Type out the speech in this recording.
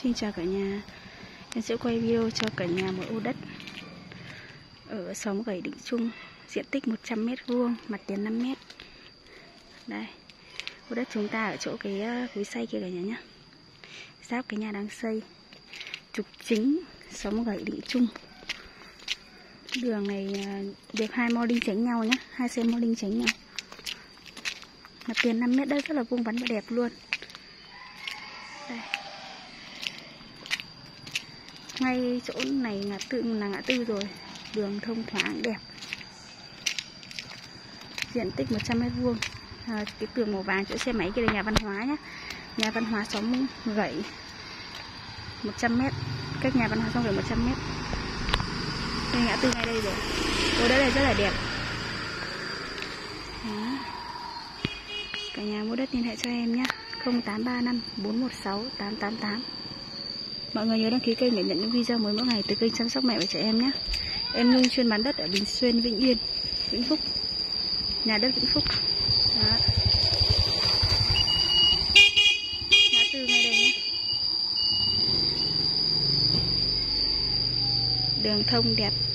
Xin chào cả nhà. Em sẽ quay video cho cả nhà một ô đất ở xóm Gẩy Định Trung, diện tích 100m², mặt tiền 5m. Đây, ô đất chúng ta ở chỗ cái cối xay kia cả nhà nhé, giáp cái nhà đang xây, trục chính xóm Gẩy Định Trung. Đường này được 2 mo đinh tránh nhau nhé, 2 xe mo đinh tránh nhau. Mặt tiền 5m, đất rất là vuông vắn và đẹp luôn. Đây. Ngay chỗ này là ngã tư rồi, đường thông thoáng đẹp. Diện tích 100m². Cái tường màu vàng chỗ xe máy kia là nhà văn hóa nhé. Nhà văn hóa xóm Gẩy 100m, cách nhà văn hóa xóm Gẩy 100m. Đây, ngã tư ngay đây rồi. Ô đất này rất là đẹp. Đó. Cả nhà mua đất liên hệ cho em nhé, 0835 416 888. Mọi người nhớ đăng ký kênh để nhận những video mới mỗi ngày từ kênh chăm sóc mẹ và trẻ em nhé. Em Nhung chuyên bán đất ở Bình Xuyên, Vĩnh Yên, Vĩnh Phúc, nhà đất Vĩnh Phúc. Đó. Ngã tư ngay đây nhé. Đường thông đẹp.